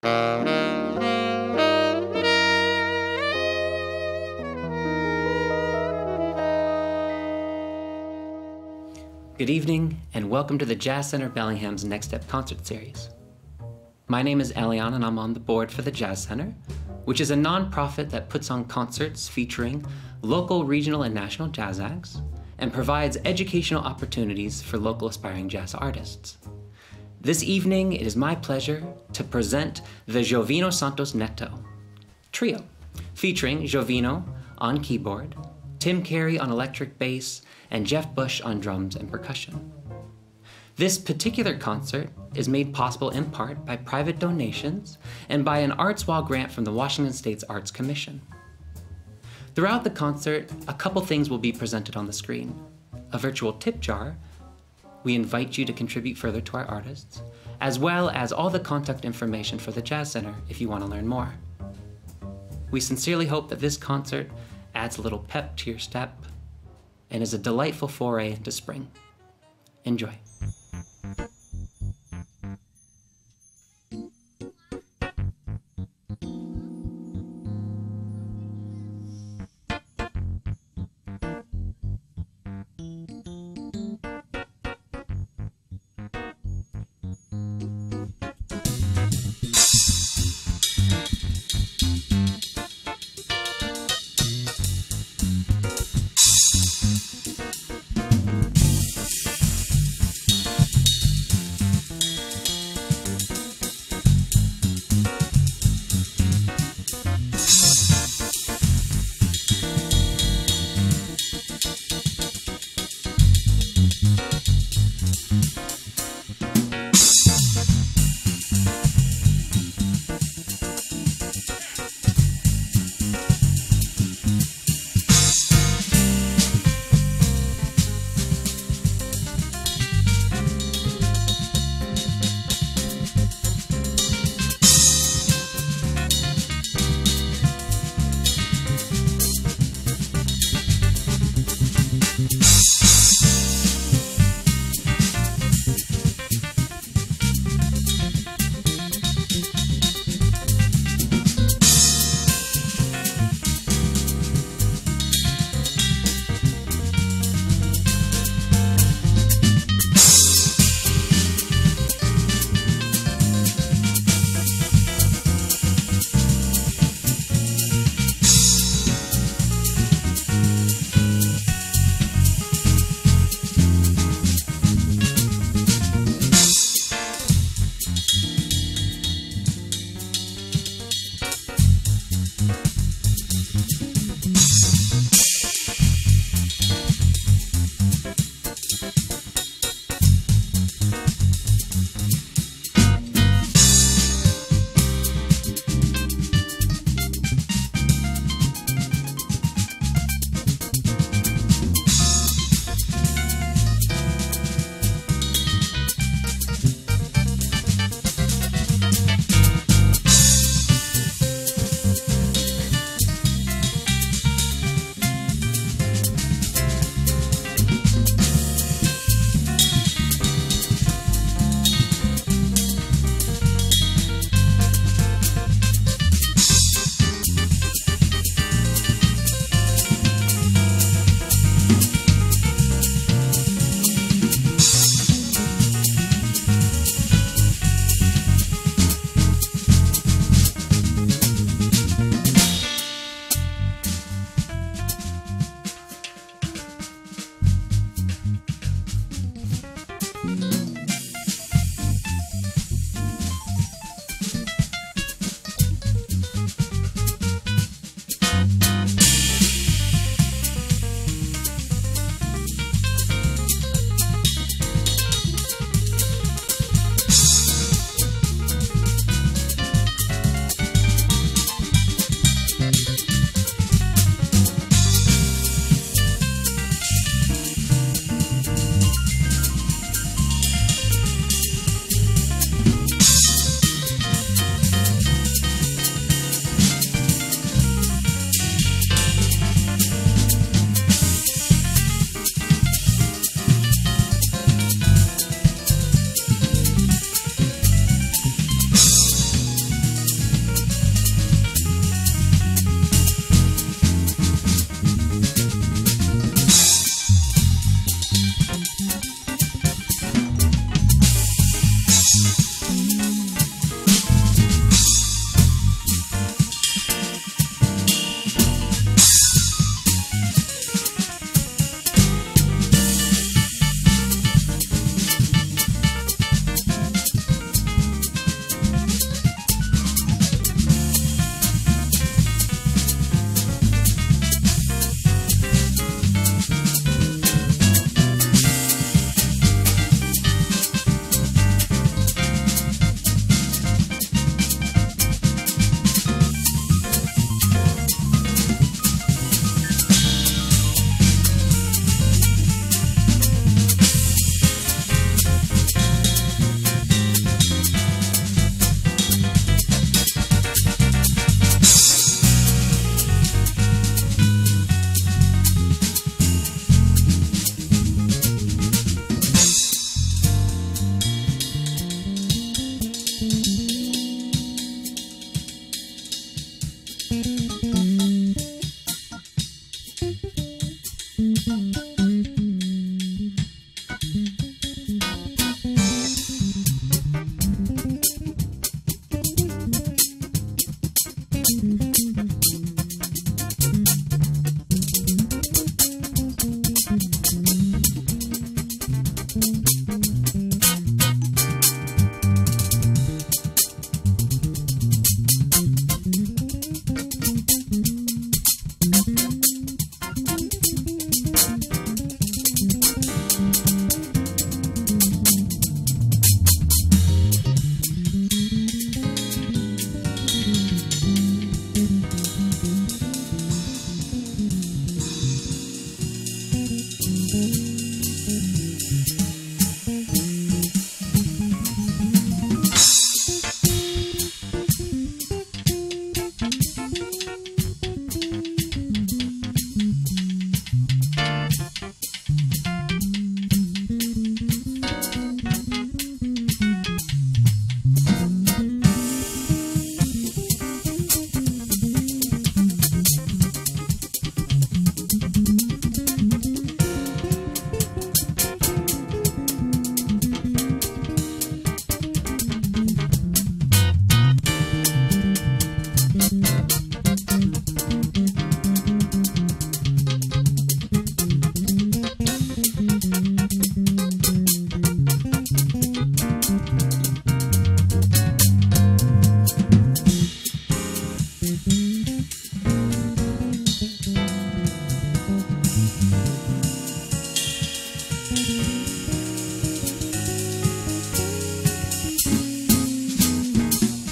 Good evening, and welcome to the Jazz Center Bellingham's Next Step concert series. My name is Elion, and I'm on the board for the Jazz Center, which is a nonprofit that puts on concerts featuring local, regional, and national jazz acts, and provides educational opportunities for local aspiring jazz artists. This evening, it is my pleasure to present the Jovino Santos Neto Trio, featuring Jovino on keyboard, Tim Carey on electric bass, and Jeff Busch on drums and percussion. This particular concert is made possible in part by private donations and by an ArtsWall grant from the Washington State Arts Commission. Throughout the concert, a couple things will be presented on the screen. A virtual tip jar. We invite you to contribute further to our artists, as well as all the contact information for the Jazz Center if you want to learn more. We sincerely hope that this concert adds a little pep to your step and is a delightful foray into spring. Enjoy.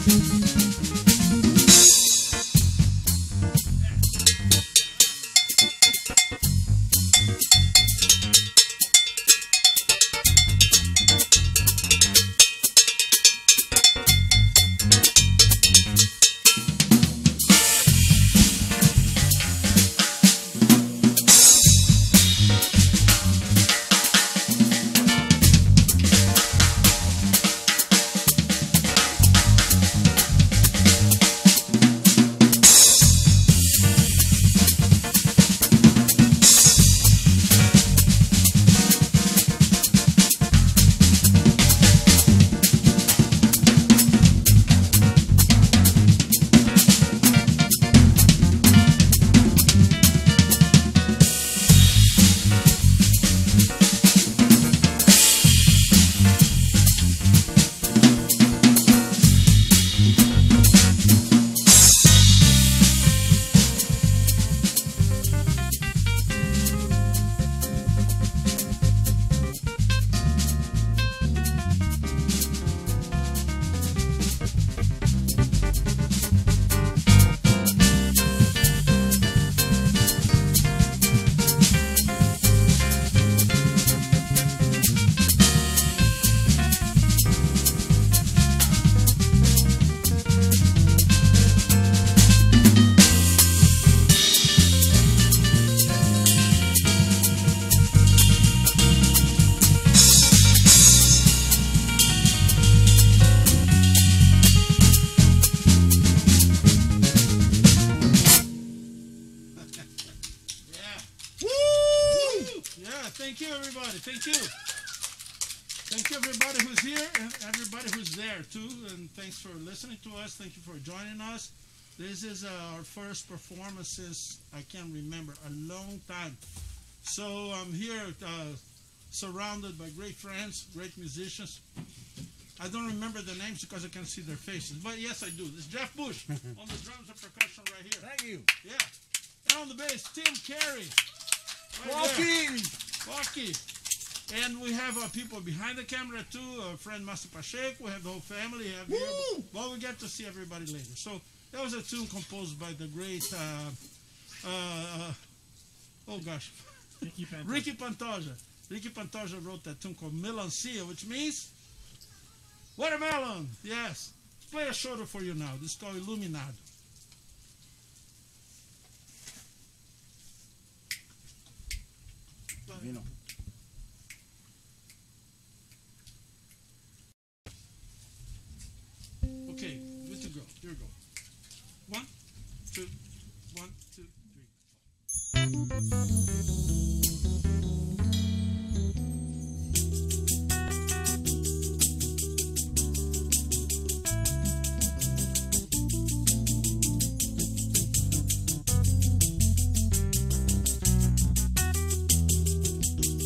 Thank you, everybody. Thank you. Thank you, everybody who's here and everybody who's there, too. And thanks for listening to us. Thank you for joining us. This is our first performance since, I can't remember, a long time. So I'm here surrounded by great friends, great musicians. I don't remember the names because I can't see their faces. But yes, I do. This is Jeff Busch on the drums and percussion right here. Thank you. Yeah. And on the bass, Carey. Walkie. And we have people behind the camera too. Our friend Master Pacheco. We have the whole family here. Well, we get to see everybody later. So that was a tune composed by the great, Ricky Pantoja. Ricky Pantoja wrote that tune called Melancia, which means watermelon. Yes. Let's play a shorter for you now. This is called Iluminado. Jovino. Okay, good to go. Here we go. 1, 2, 1, 2, 3.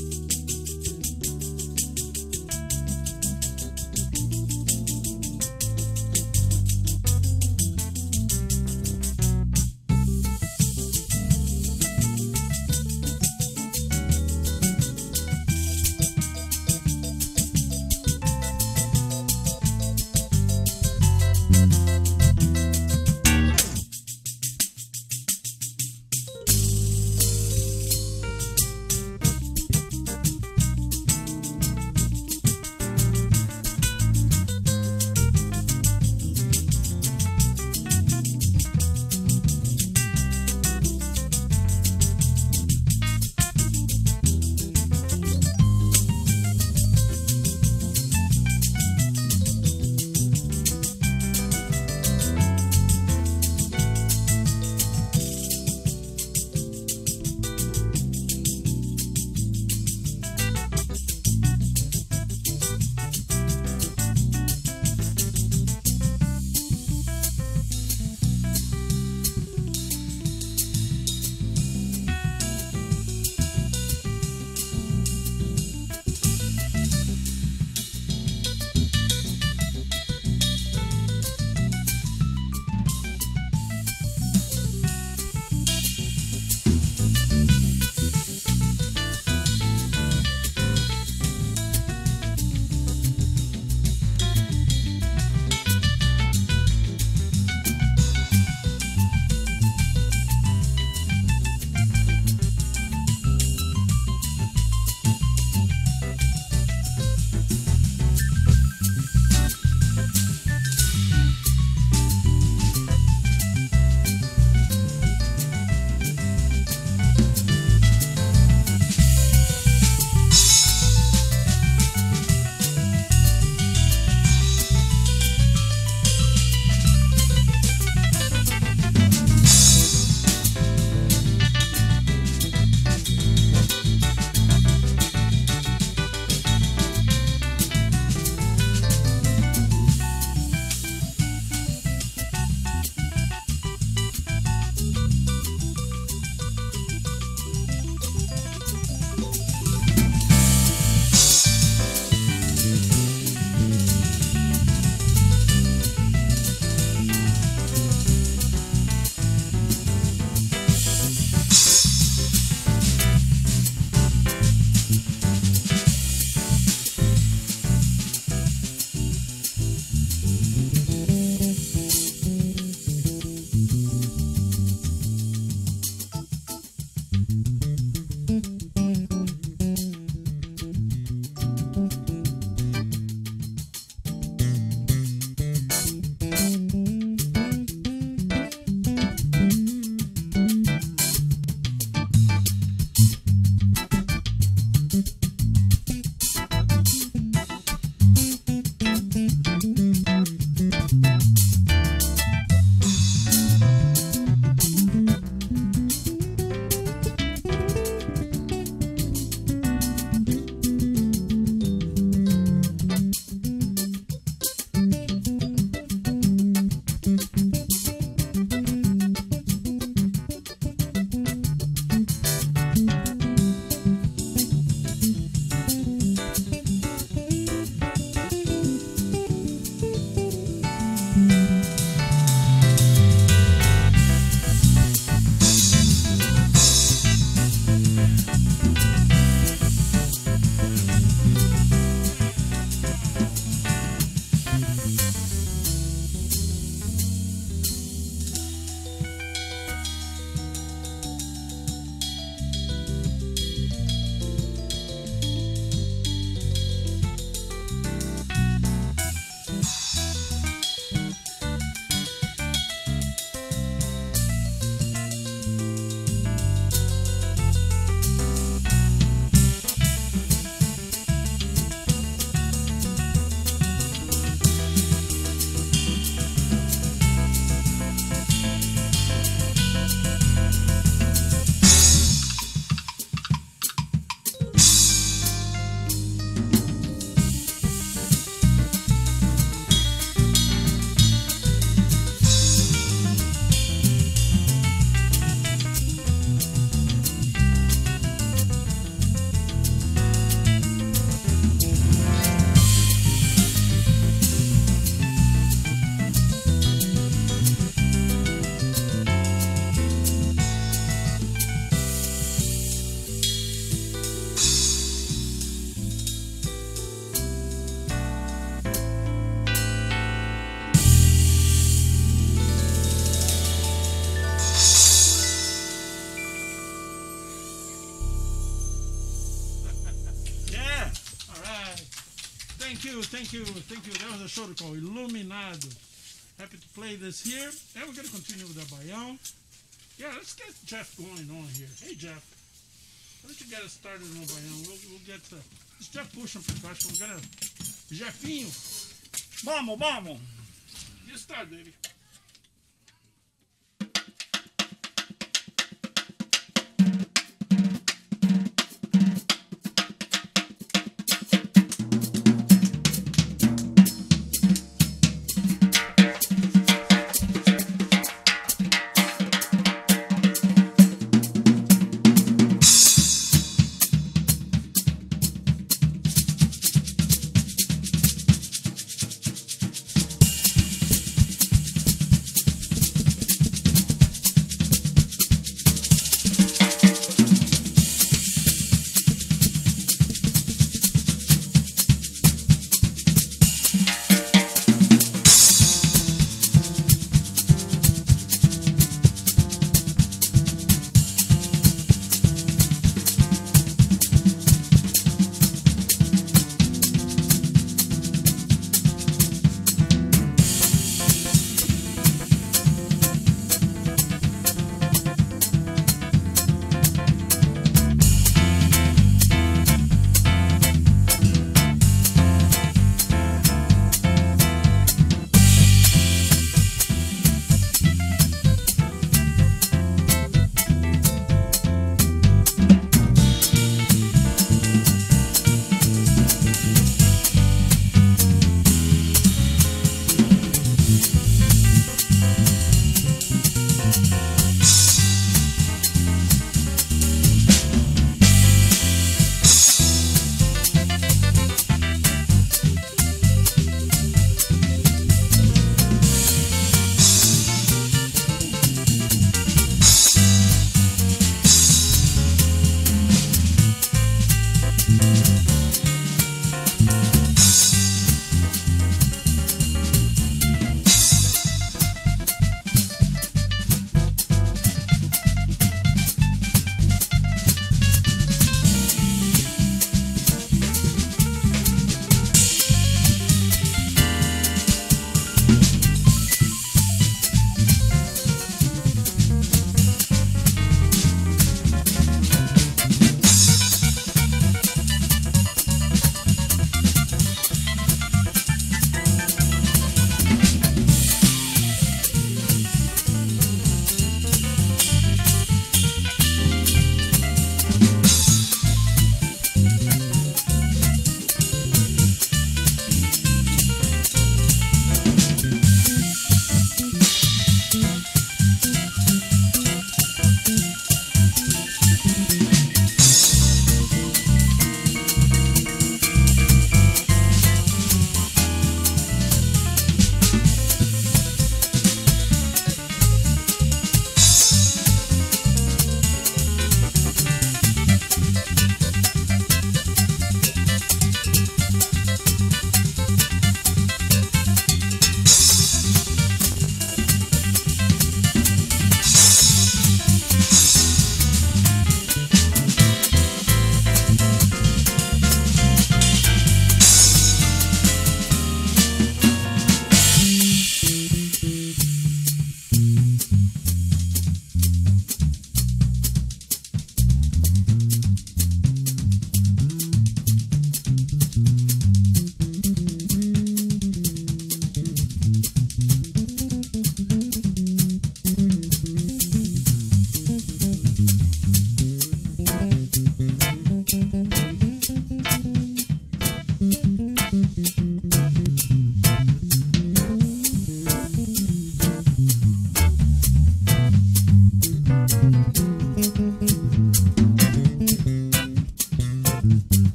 thank you. That was a show called Iluminado. Happy to play this here. And we're going to continue with the Baião. Yeah, let's get Jeff going on here. Hey, Jeff. Why don't you get us started on Baião? We'll get it's Jeff Busch on percussion. We're going to... Jeffinho. Vamos. You start, baby.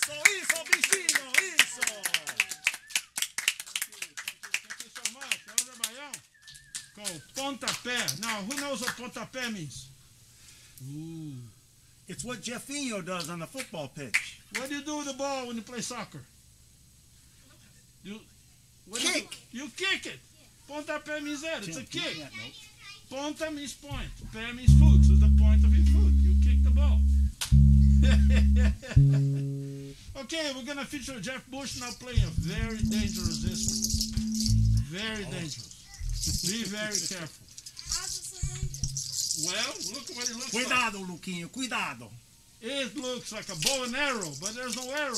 Isso, bichinho, isso. Thank you so much. That was a Baião. Called pontapé. Now, who knows what pontapé means? Ooh. It's what Jeffinho does on the football pitch. What do you do with the ball when you play soccer? Kick. You kick it. Pontapé means that. It's a kick. Yeah, nope. Ponta means point. Pé means foot. So the point of your foot. You kick the ball. Okay, we're going to feature Jeff Busch now playing a very dangerous instrument. Very dangerous. Be very careful. Well, look what it looks Cuidado, Luquinho, cuidado. like. It looks like a bow and arrow, but there's no arrow.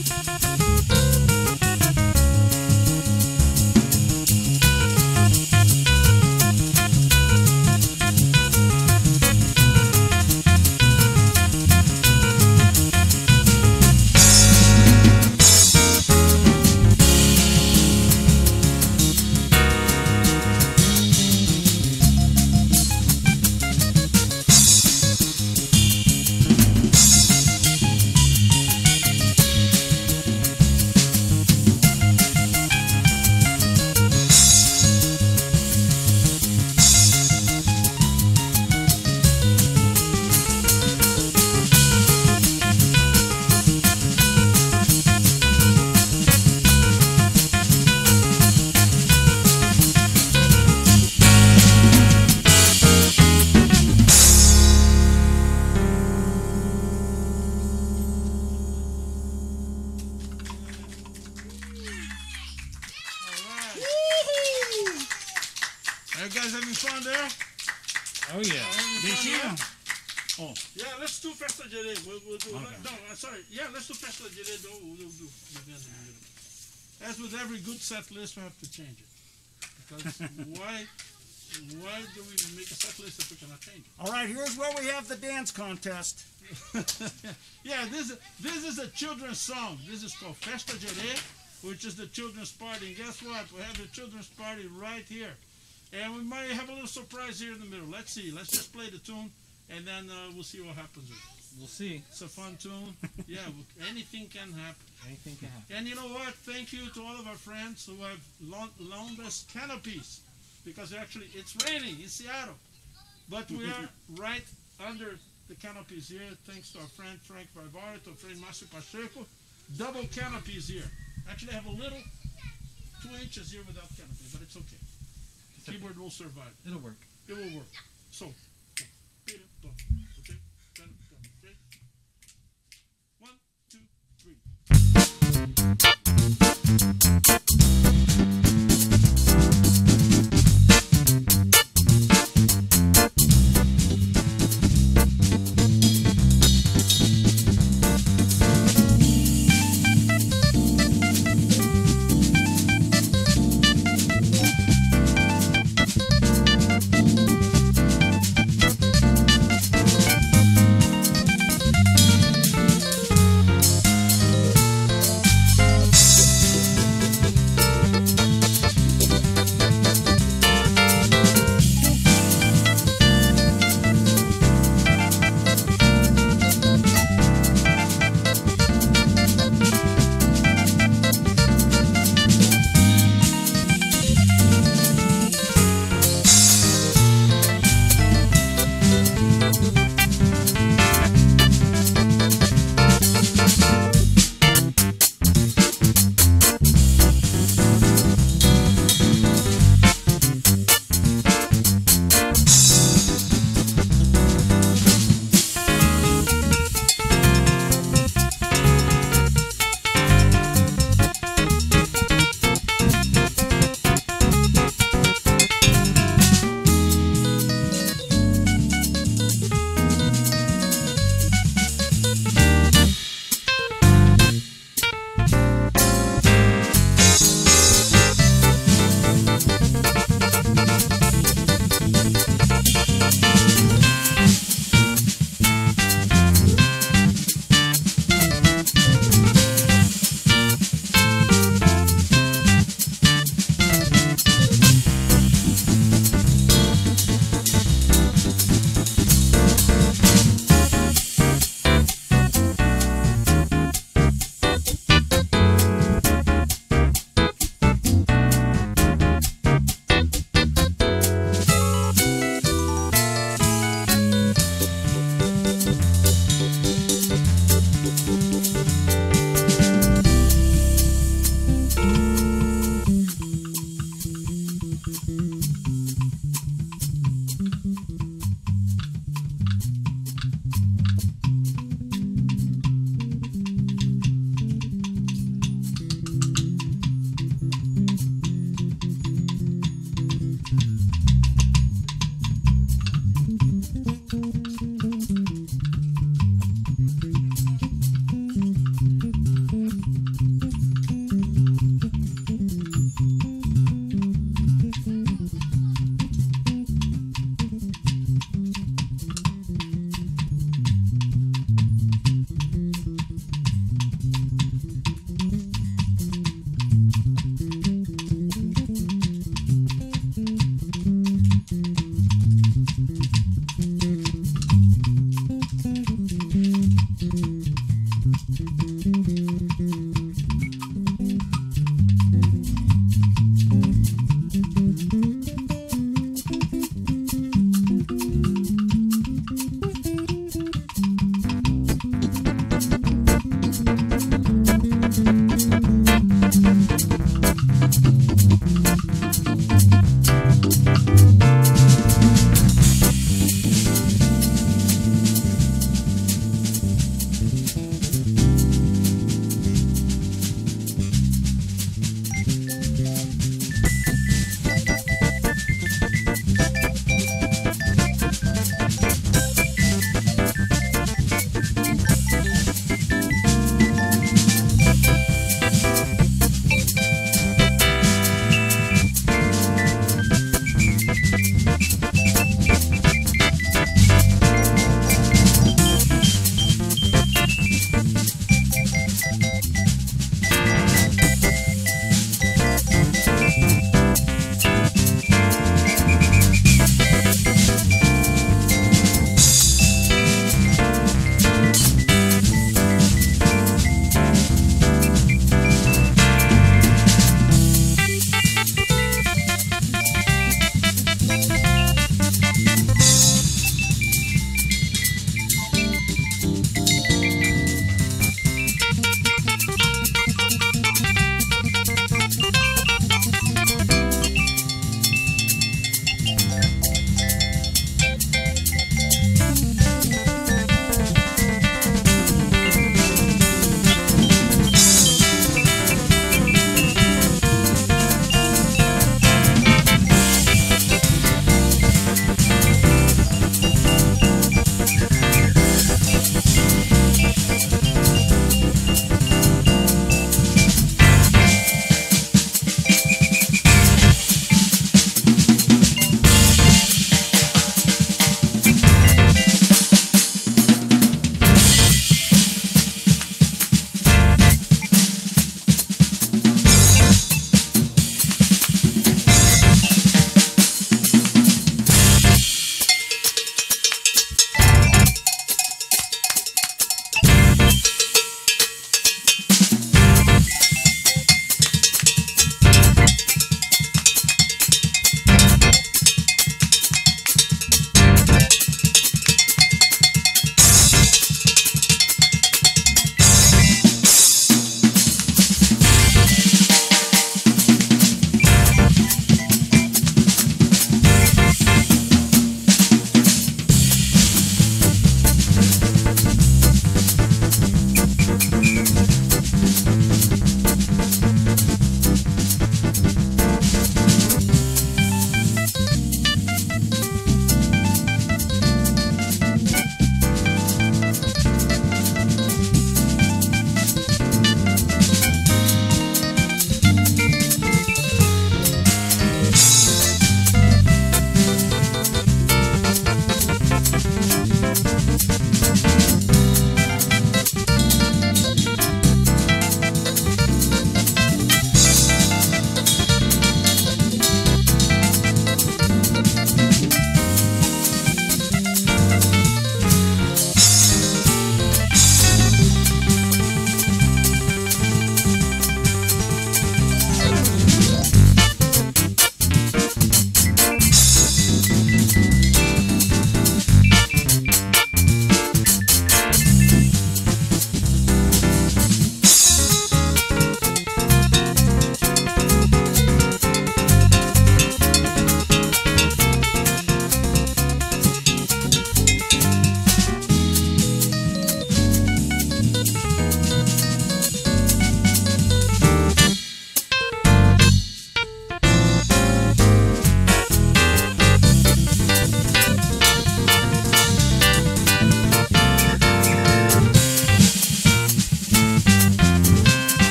Are you guys having fun there? Oh yeah. Oh. Yeah, let's do Festa Jere. We'll do. Okay. No, sorry. Yeah, let's do Festa Jere. We'll do. As with every good set list, we have to change it. Because why do we make a set list if we cannot change it? All right, here's where we have the dance contest. Yeah, this is a children's song. This is called Festa Jere, which is the children's party. And guess what? We have the children's party right here. And we might have a little surprise here in the middle. Let's see. Let's just play the tune, and then we'll see what happens with it. We'll see. It's a fun tune. Yeah, anything can happen. Anything can happen. And you know what? Thank you to all of our friends who have loaned us canopies, because actually it's raining in Seattle. But we are right under the canopies here, thanks to our friend Frank Varvara, to our friend Marcio Pacheco. Double canopies here. Actually, I have a little 2 inches here without canopy, but it's okay. The keyboard will survive. It'll work. It will work. So, okay? 1, 2, 3.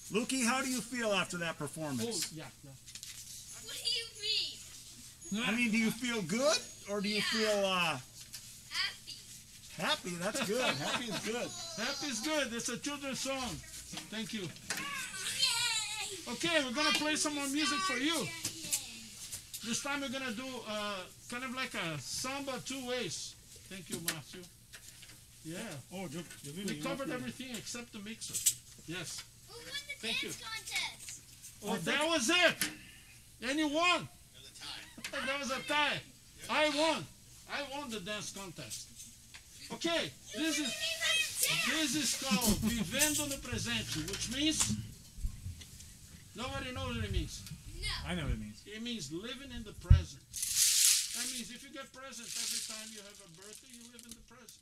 Lukey, how do you feel after that Oh, performance? yeah. What do you mean? I mean, do you feel good or do you feel Happy. happy? That's good. Happy is good. Happy is good. It's a children's song. Thank you. Yay! Okay, we're going to play some more music for you. This time we're going to do kind of like a samba 2 ways. Thank you, Matthew. Yeah. Oh, We covered everything except the mixer. Yes. Who won the Thank dance contest? Oh, that was it. And you won. That was a tie. I won the dance contest. Okay, this is called Vivendo no Presente, which means nobody knows what it means. No. I know what it means. It means living in the present. That means if you get present every time you have a birthday, you live in the present.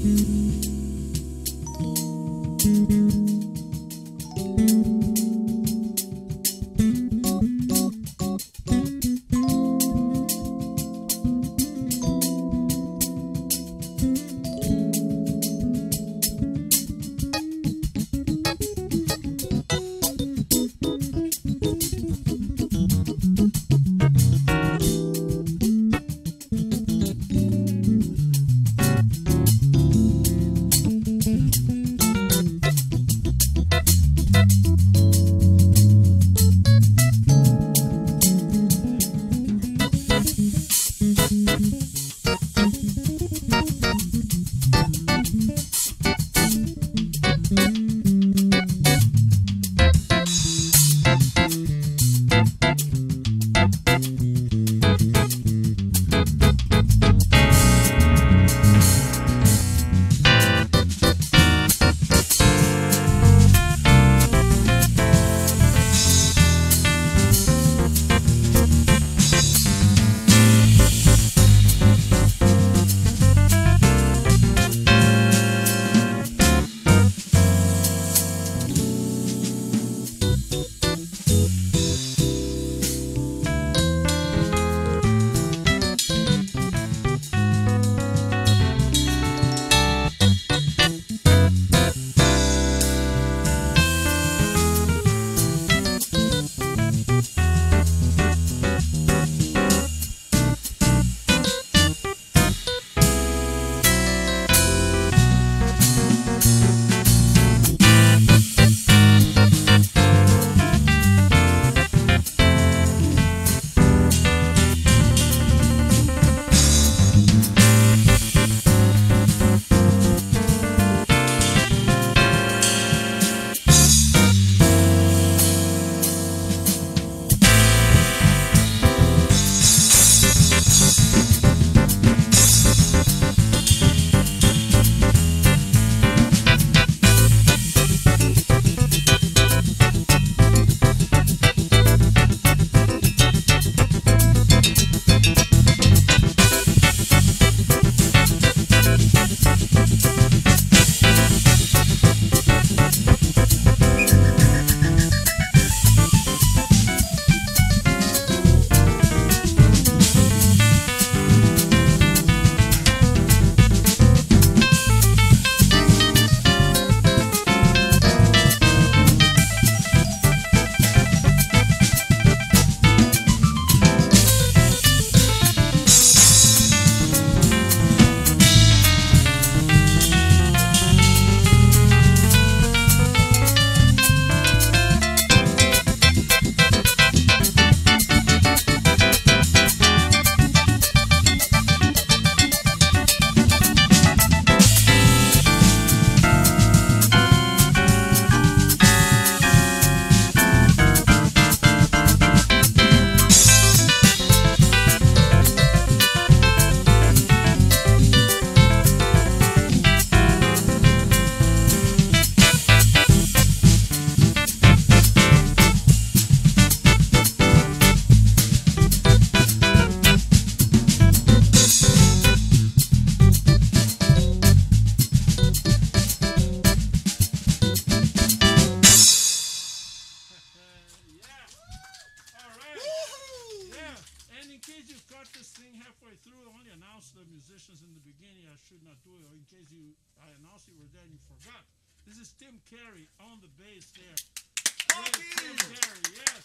This is Tim Carey on the bass there. Tim Carey, yes.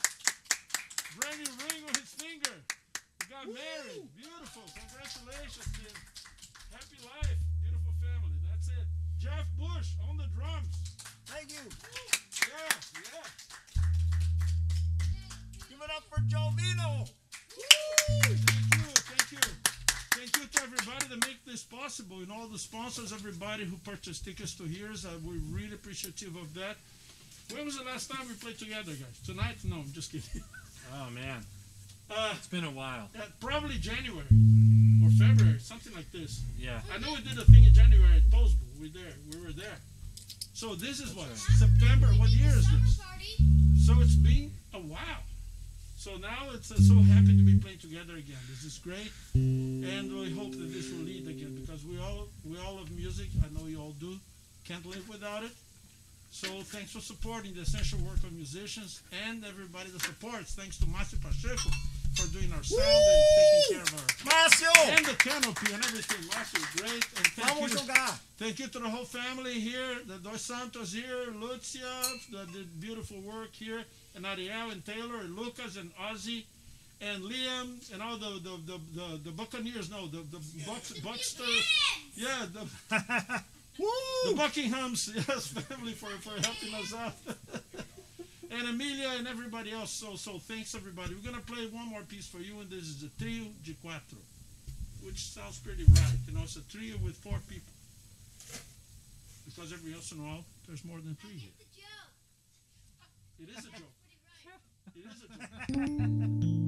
Brand new ring on his finger. He got married. Beautiful. Congratulations, Tim. Happy life. Beautiful family. That's it. Jeff Busch on the drums. Thank you. Yes, yes. Give it up for Jovino. Thank you, thank you. Thank you to everybody that make this possible, and all the sponsors, everybody who purchased tickets to here's. We're really appreciative of that. When was the last time we played together, guys? Tonight? No, I'm just kidding. Oh, man. It's been a while. Probably January or February, something like this. Yeah. I know we did a thing in January at Postal. We were there. So this is what? September. What year is this? So it's been a while. So now it's so happy to be playing together again. This is great. And we hope that this will lead again, because we we all love music. I know you all do. Can't live without it. So thanks for supporting the essential work of musicians and everybody that supports. Thanks to Márcio Pacheco for doing our sound and taking care of our Márcio! and the canopy and everything. Márcio, great. And Vamos jogar! thank you to the whole family here, the Dos Santos here, Lucia, that did beautiful work here, and Ariel and Taylor and Lucas and Ozzy and Liam and all the Buccaneers. No, the Bucksters. Yeah, the Buckinghams, yes, family for helping us out. And Amelia and everybody else. So thanks everybody. We're gonna play one more piece for you, and this is the Trio de Quatro, which sounds pretty right. You know, it's a trio with 4 people. Because every once in a while, there's more than 3 here. It is a joke. It is a joke.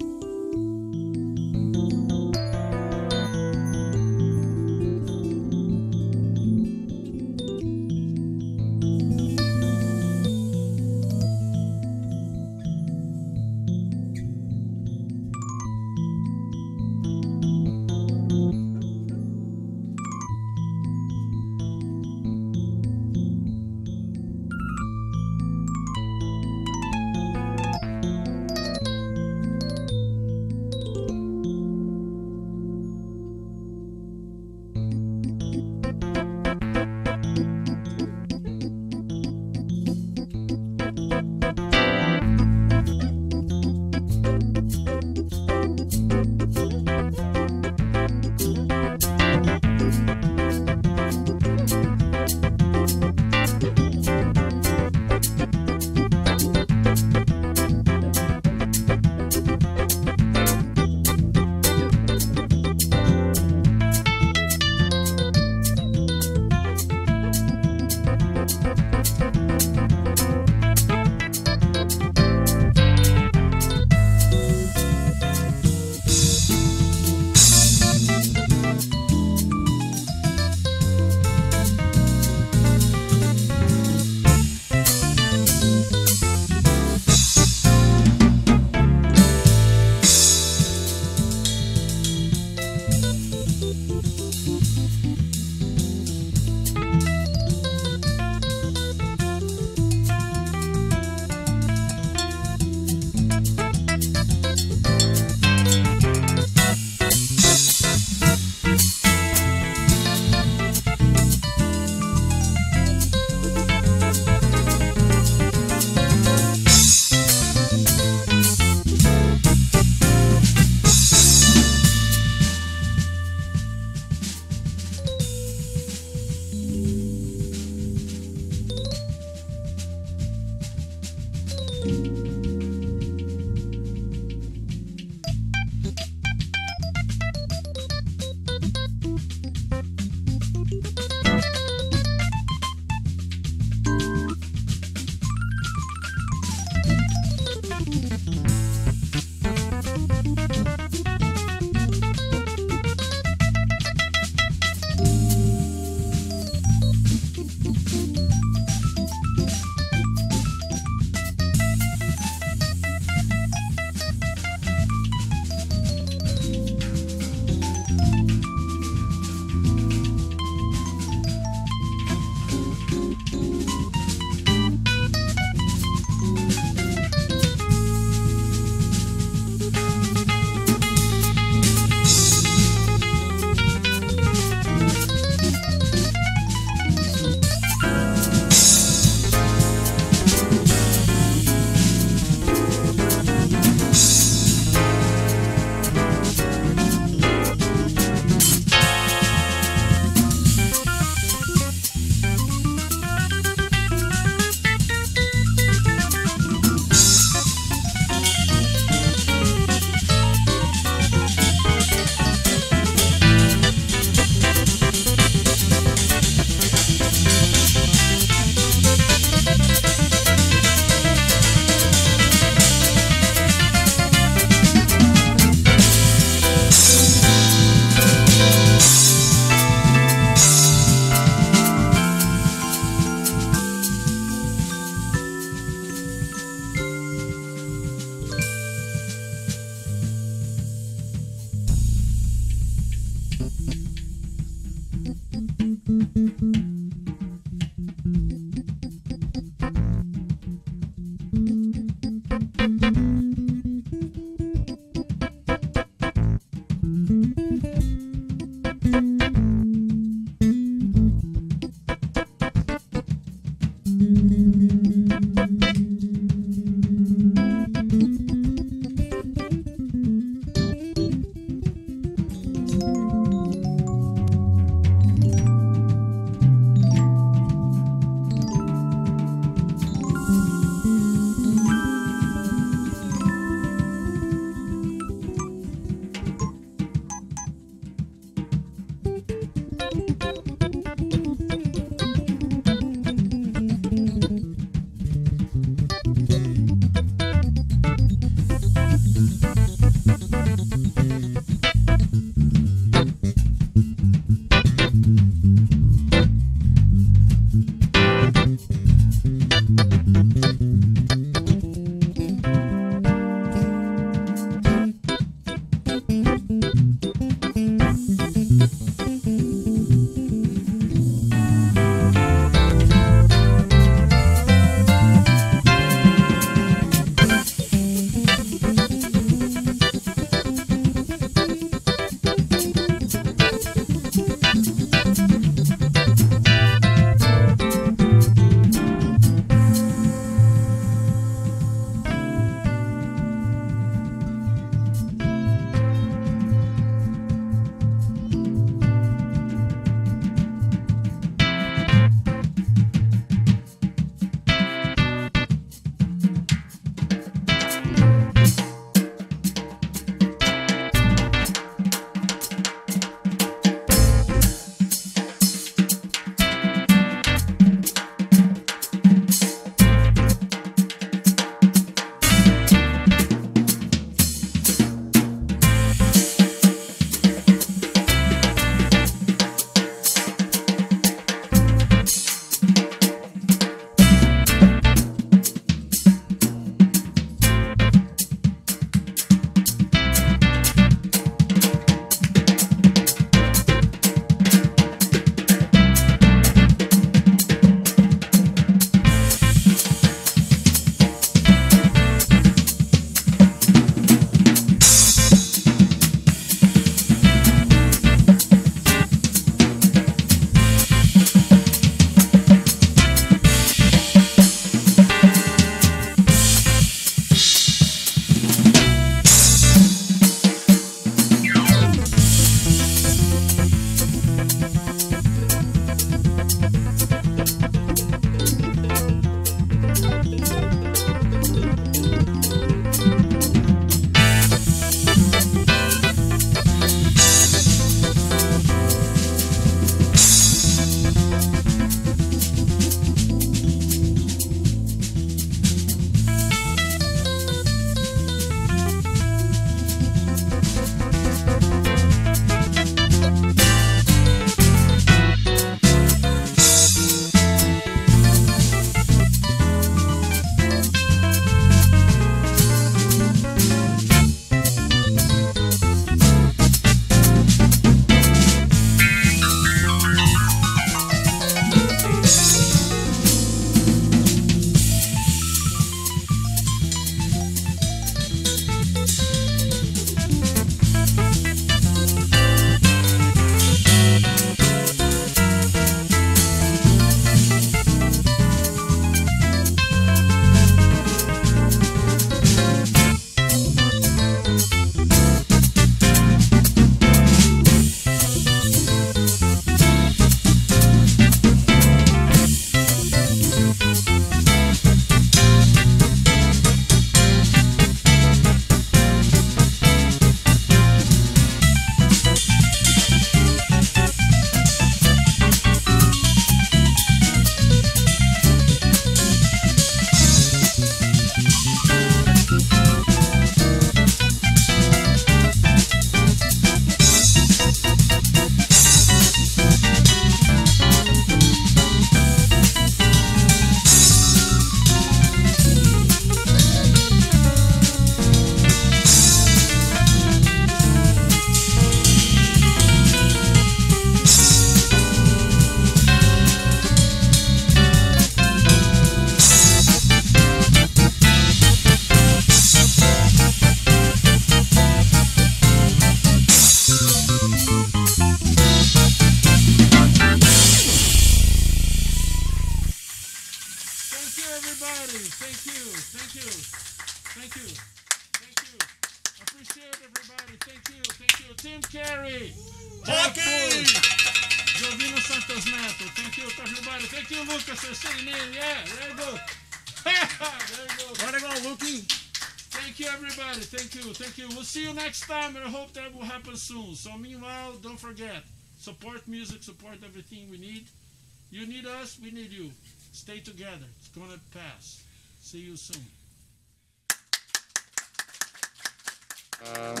Thank you. Thank you. Appreciate everybody. Thank you. Thank you. Team Carey. Jeff Busch. Jovino Santos Neto. Thank you to everybody. Thank you, Lucas, for sitting in. Yeah, there you go. There you go. Way to go, Lukey. Thank you, everybody. Thank you. Thank you. We'll see you next time, and I hope that will happen soon. So meanwhile, don't forget, support music, support everything we need. You need us, we need you. Stay together. It's going to pass. See you soon.